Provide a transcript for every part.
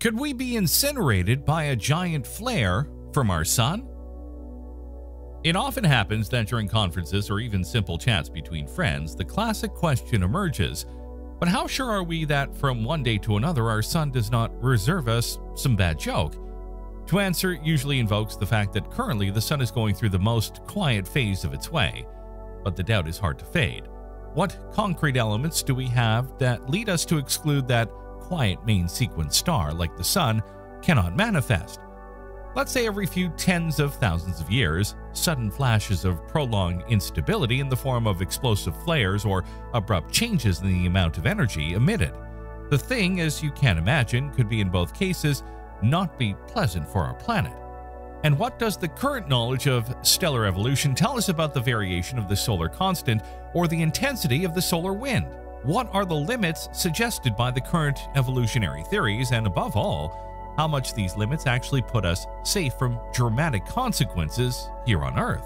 Could we be incinerated by a giant flare from our sun? It often happens that during conferences or even simple chats between friends, the classic question emerges, but how sure are we that from one day to another our sun does not reserve us some bad joke? To answer usually invokes the fact that currently the sun is going through the most quiet phase of its way, but the doubt is hard to fade. What concrete elements do we have that lead us to exclude that quiet main sequence star like the sun cannot manifest? Let's say every few tens of thousands of years, sudden flashes of prolonged instability in the form of explosive flares or abrupt changes in the amount of energy emitted. The thing, as you can imagine, could be in both cases not be pleasant for our planet. And what does the current knowledge of stellar evolution tell us about the variation of the solar constant or the intensity of the solar wind? What are the limits suggested by the current evolutionary theories, and above all, how much these limits actually put us safe from dramatic consequences here on Earth?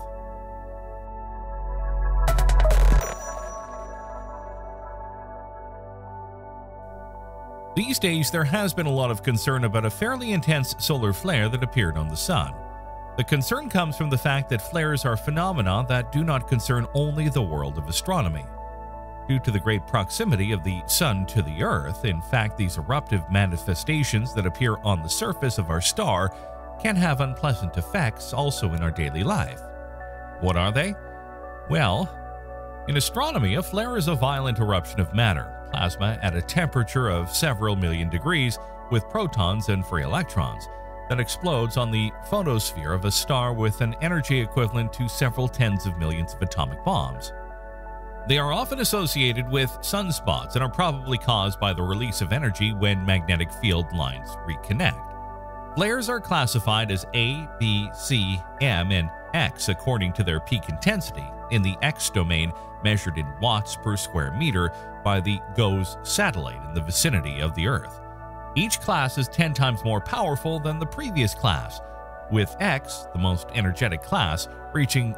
These days, there has been a lot of concern about a fairly intense solar flare that appeared on the sun. The concern comes from the fact that flares are phenomena that do not concern only the world of astronomy. Due to the great proximity of the sun to the Earth, in fact, these eruptive manifestations that appear on the surface of our star can have unpleasant effects also in our daily life. What are they? Well, in astronomy, a flare is a violent eruption of matter, plasma at a temperature of several million degrees with protons and free electrons, that explodes on the photosphere of a star with an energy equivalent to several tens of millions of atomic bombs. They are often associated with sunspots and are probably caused by the release of energy when magnetic field lines reconnect. Flares are classified as A, B, C, M, and X according to their peak intensity, in the X domain measured in watts per square meter by the GOES satellite in the vicinity of the Earth. Each class is 10 times more powerful than the previous class, with X, the most energetic class, reaching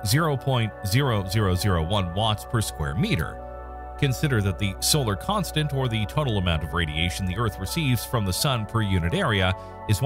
0.0001 watts per square meter. Consider that the solar constant, or the total amount of radiation the Earth receives from the sun per unit area, is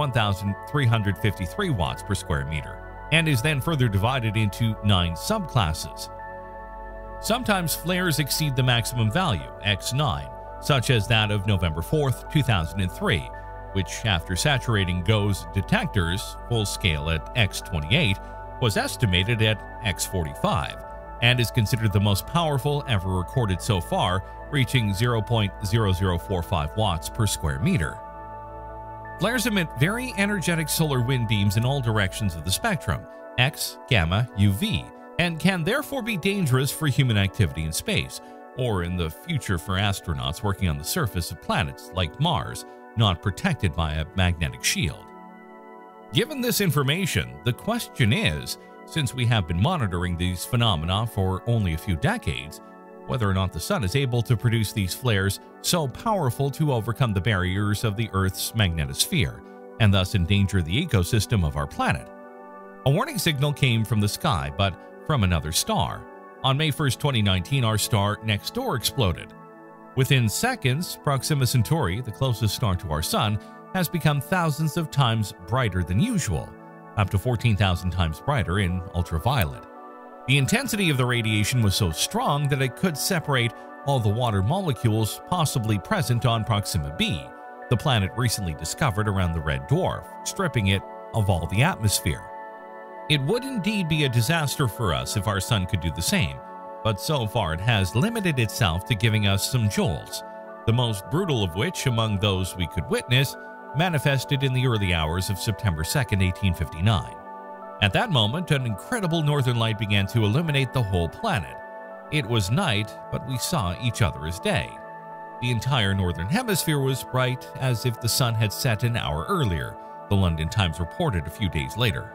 1,353 watts per square meter, and is then further divided into 9 subclasses. Sometimes flares exceed the maximum value, X9, such as that of November 4, 2003, which, after saturating GOES detectors full scale at X28, was estimated at X45, and is considered the most powerful ever recorded so far, reaching 0.0045 watts per square meter. Flares emit very energetic solar wind beams in all directions of the spectrum, X, gamma, UV, and can therefore be dangerous for human activity in space, or in the future for astronauts working on the surface of planets like Mars, not protected by a magnetic shield. Given this information, the question is, since we have been monitoring these phenomena for only a few decades, whether or not the sun is able to produce these flares so powerful to overcome the barriers of the Earth's magnetosphere, and thus endanger the ecosystem of our planet. A warning signal came from the sky, but from another star. On May 1, 2019, our star next door exploded. Within seconds, Proxima Centauri, the closest star to our sun, has become thousands of times brighter than usual, up to 14,000 times brighter in ultraviolet. The intensity of the radiation was so strong that it could separate all the water molecules possibly present on Proxima b, the planet recently discovered around the red dwarf, stripping it of all the atmosphere. It would indeed be a disaster for us if our sun could do the same, but so far it has limited itself to giving us some jolts, the most brutal of which, among those we could witness, manifested in the early hours of September 2, 1859. At that moment, an incredible northern light began to illuminate the whole planet. It was night, but we saw each other as day. The entire northern hemisphere was bright as if the sun had set an hour earlier, the London Times reported a few days later.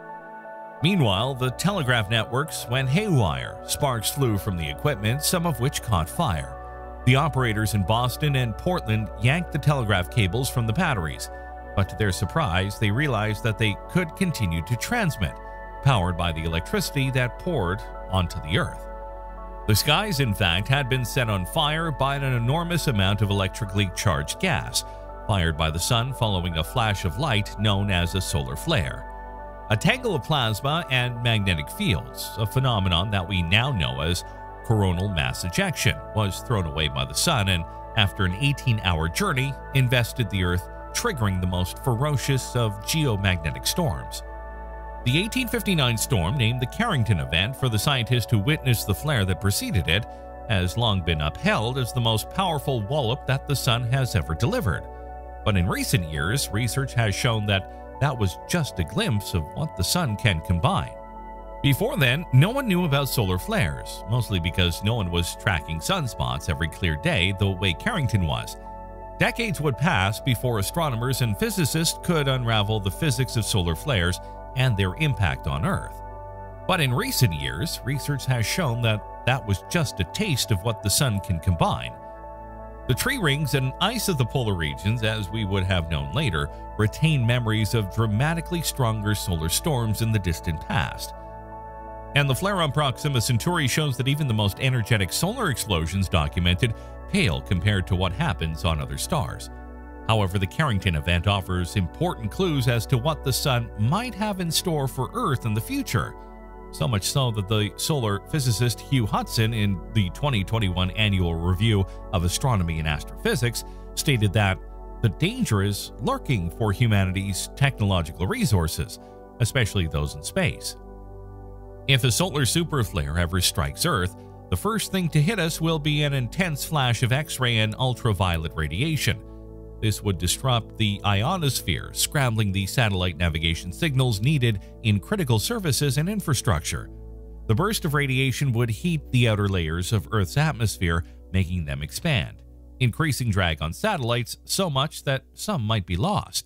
Meanwhile, the telegraph networks went haywire. Sparks flew from the equipment, some of which caught fire. The operators in Boston and Portland yanked the telegraph cables from the batteries, but to their surprise, they realized that they could continue to transmit, powered by the electricity that poured onto the Earth. The skies, in fact, had been set on fire by an enormous amount of electrically charged gas, fired by the sun following a flash of light known as a solar flare. A tangle of plasma and magnetic fields, a phenomenon that we now know as coronal mass ejection, was thrown away by the sun and, after an 18-hour journey, invested the Earth, triggering the most ferocious of geomagnetic storms. The 1859 storm, named the Carrington event for the scientist who witnessed the flare that preceded it, has long been upheld as the most powerful wallop that the sun has ever delivered. But in recent years, research has shown that that was just a glimpse of what the sun can combine. Before then, no one knew about solar flares, mostly because no one was tracking sunspots every clear day the way Carrington was. Decades would pass before astronomers and physicists could unravel the physics of solar flares and their impact on Earth. But in recent years, research has shown that that was just a taste of what the sun can combine. The tree rings and ice of the polar regions, as we would have known later, retain memories of dramatically stronger solar storms in the distant past. And the flare on Proxima Centauri shows that even the most energetic solar explosions documented pale compared to what happens on other stars. However, the Carrington event offers important clues as to what the sun might have in store for Earth in the future. So much so that the solar physicist Hugh Hudson, in the 2021 Annual Review of Astronomy and Astrophysics, stated that the danger is lurking for humanity's technological resources, especially those in space. If a solar superflare ever strikes Earth, the first thing to hit us will be an intense flash of X-ray and ultraviolet radiation. This would disrupt the ionosphere, scrambling the satellite navigation signals needed in critical services and infrastructure. The burst of radiation would heat the outer layers of Earth's atmosphere, making them expand, increasing drag on satellites so much that some might be lost.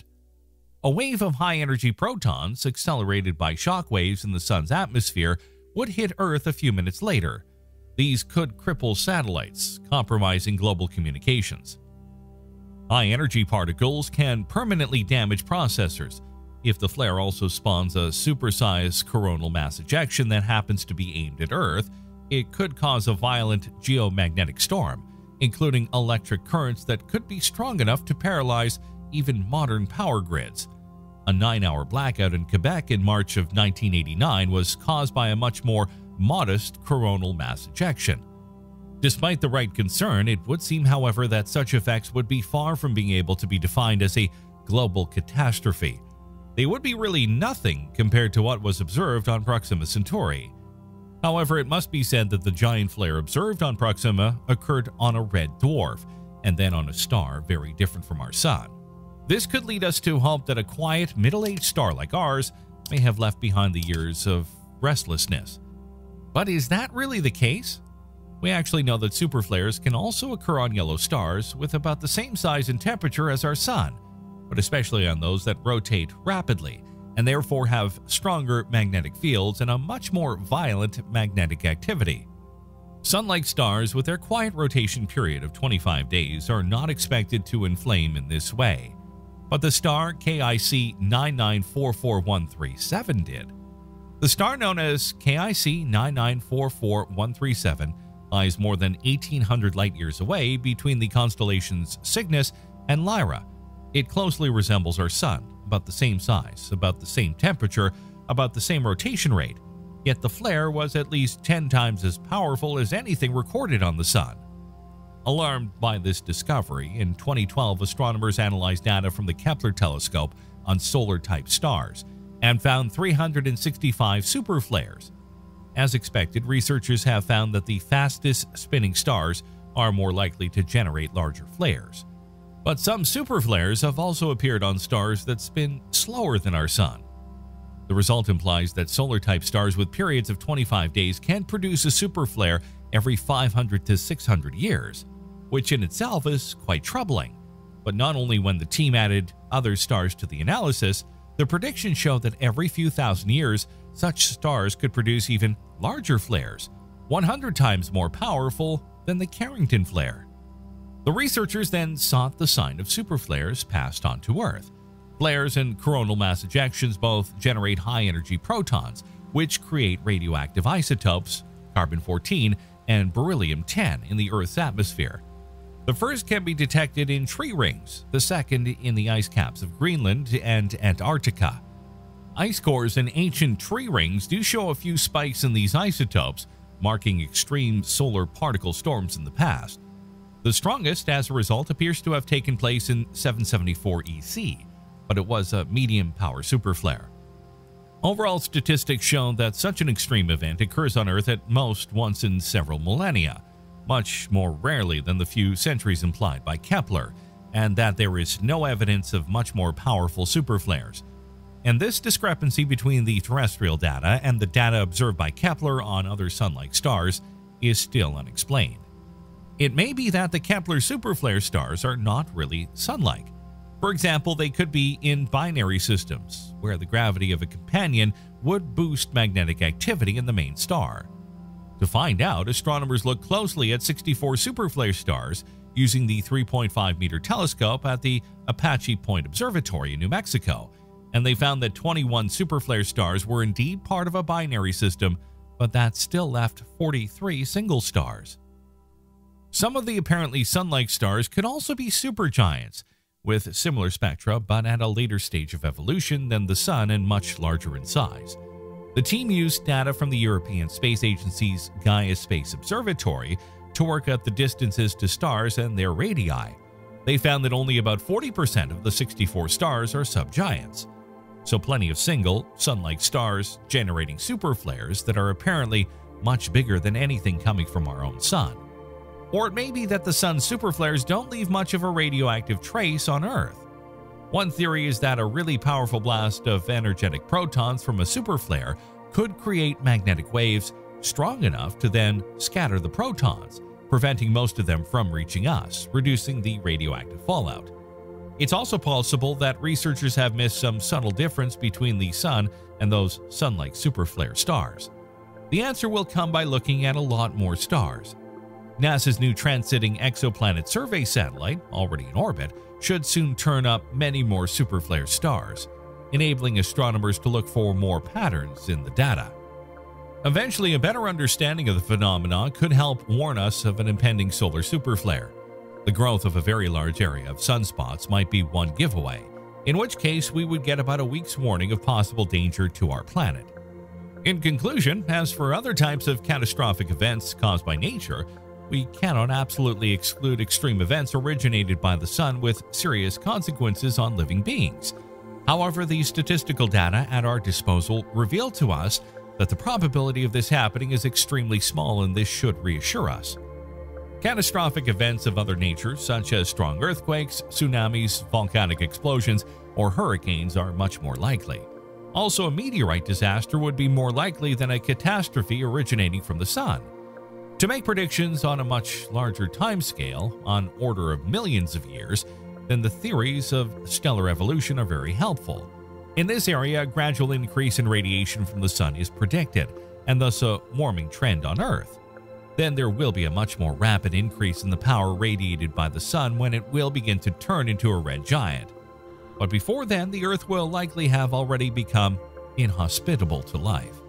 A wave of high-energy protons, accelerated by shock waves in the sun's atmosphere, would hit Earth a few minutes later. These could cripple satellites, compromising global communications. High-energy particles can permanently damage processors. If the flare also spawns a supersized coronal mass ejection that happens to be aimed at Earth, it could cause a violent geomagnetic storm, including electric currents that could be strong enough to paralyze even modern power grids. A 9-hour blackout in Quebec in March of 1989 was caused by a much more modest coronal mass ejection. Despite the right concern, it would seem, however, that such effects would be far from being able to be defined as a global catastrophe. They would be really nothing compared to what was observed on Proxima Centauri. However, it must be said that the giant flare observed on Proxima occurred on a red dwarf, and then on a star very different from our Sun. This could lead us to hope that a quiet, middle-aged star like ours may have left behind the years of restlessness. But is that really the case? We actually know that superflares can also occur on yellow stars with about the same size and temperature as our Sun, but especially on those that rotate rapidly and therefore have stronger magnetic fields and a much more violent magnetic activity. Sun-like stars with their quiet rotation period of 25 days are not expected to inflame in this way, but the star KIC 9944137 did. The star known as KIC 9944137 lies more than 1,800 light-years away between the constellations Cygnus and Lyra. It closely resembles our Sun, about the same size, about the same temperature, about the same rotation rate, yet the flare was at least 10 times as powerful as anything recorded on the Sun. Alarmed by this discovery, in 2012 astronomers analyzed data from the Kepler telescope on solar-type stars and found 365 superflares. As expected, researchers have found that the fastest spinning stars are more likely to generate larger flares. But some superflares have also appeared on stars that spin slower than our Sun. The result implies that solar-type stars with periods of 25 days can produce a superflare every 500 to 600 years, which in itself is quite troubling. But not only when the team added other stars to the analysis, the predictions show that every few thousand years, such stars could produce even larger flares, 100 times more powerful than the Carrington flare. The researchers then sought the sign of superflares passed on to Earth. Flares and coronal mass ejections both generate high-energy protons, which create radioactive isotopes, carbon-14 and beryllium-10, in the Earth's atmosphere. The first can be detected in tree rings, the second in the ice caps of Greenland and Antarctica. Ice cores in ancient tree rings do show a few spikes in these isotopes, marking extreme solar particle storms in the past. The strongest, as a result, appears to have taken place in 774 EC, but it was a medium-power superflare. Overall statistics show that such an extreme event occurs on Earth at most once in several millennia, much more rarely than the few centuries implied by Kepler, and that there is no evidence of much more powerful superflares. And this discrepancy between the terrestrial data and the data observed by Kepler on other Sun-like stars is still unexplained. It may be that the Kepler superflare stars are not really Sun-like. For example, they could be in binary systems, where the gravity of a companion would boost magnetic activity in the main star. To find out, astronomers looked closely at 64 superflare stars using the 3.5-meter telescope at the Apache Point Observatory in New Mexico, and they found that 21 superflare stars were indeed part of a binary system, but that still left 43 single stars. Some of the apparently Sun-like stars could also be supergiants, with similar spectra but at a later stage of evolution than the Sun and much larger in size. The team used data from the European Space Agency's Gaia Space Observatory to work out the distances to stars and their radii. They found that only about 40% of the 64 stars are subgiants, so plenty of single, Sun-like stars generating superflares that are apparently much bigger than anything coming from our own Sun. Or it may be that the Sun's superflares don't leave much of a radioactive trace on Earth. One theory is that a really powerful blast of energetic protons from a superflare could create magnetic waves strong enough to then scatter the protons, preventing most of them from reaching us, reducing the radioactive fallout. It's also possible that researchers have missed some subtle difference between the Sun and those Sun-like superflare stars. The answer will come by looking at a lot more stars. NASA's new Transiting Exoplanet Survey satellite, already in orbit, should soon turn up many more superflare stars, enabling astronomers to look for more patterns in the data. Eventually, a better understanding of the phenomenon could help warn us of an impending solar superflare. The growth of a very large area of sunspots might be one giveaway, in which case we would get about a week's warning of possible danger to our planet. In conclusion, as for other types of catastrophic events caused by nature, we cannot absolutely exclude extreme events originated by the Sun with serious consequences on living beings. However, the statistical data at our disposal reveal to us that the probability of this happening is extremely small, and this should reassure us. Catastrophic events of other nature, such as strong earthquakes, tsunamis, volcanic explosions, or hurricanes, are much more likely. Also, a meteorite disaster would be more likely than a catastrophe originating from the Sun. To make predictions on a much larger timescale, on order of millions of years, then the theories of stellar evolution are very helpful. In this area, a gradual increase in radiation from the Sun is predicted, and thus a warming trend on Earth. Then there will be a much more rapid increase in the power radiated by the Sun when it will begin to turn into a red giant. But before then, the Earth will likely have already become inhospitable to life.